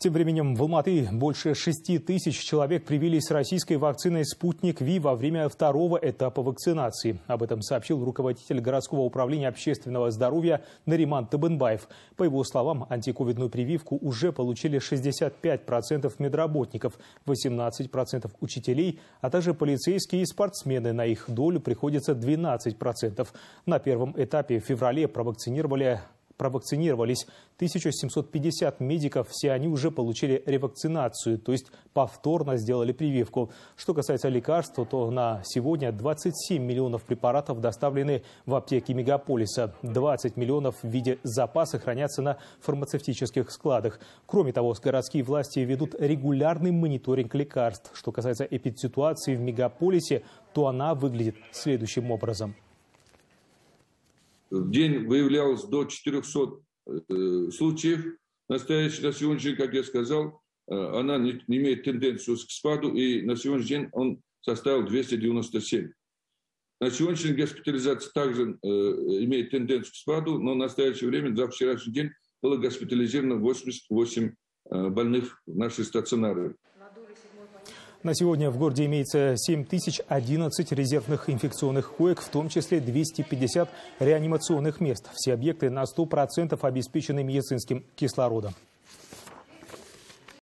Тем временем в Алматы больше 6 тысяч человек привились российской вакциной «Спутник Ви» во время второго этапа вакцинации. Об этом сообщил руководитель городского управления общественного здоровья Нариман Табынбаев. По его словам, антиковидную прививку уже получили 65% медработников, 18% учителей, а также полицейские и спортсмены. На их долю приходится 12%. На первом этапе в феврале провакцинировались 1750 медиков, все они уже получили ревакцинацию, то есть повторно сделали прививку. Что касается лекарств, то на сегодня 27 миллионов препаратов доставлены в аптеки мегаполиса. 20 миллионов в виде запаса хранятся на фармацевтических складах. Кроме того, городские власти ведут регулярный мониторинг лекарств. Что касается эпидситуации в мегаполисе, то она выглядит следующим образом. В день выявлялось до 400 случаев. На сегодняшний день, как я сказал, она не имеет тенденцию к спаду, и на сегодняшний день он составил 297. На сегодняшний день госпитализация также имеет тенденцию к спаду, но в настоящее время, за вчерашний день, было госпитализировано 88 больных в нашей стационаре. На сегодня в городе имеется 7011 резервных инфекционных коек, в том числе 250 реанимационных мест. Все объекты на 100% обеспечены медицинским кислородом.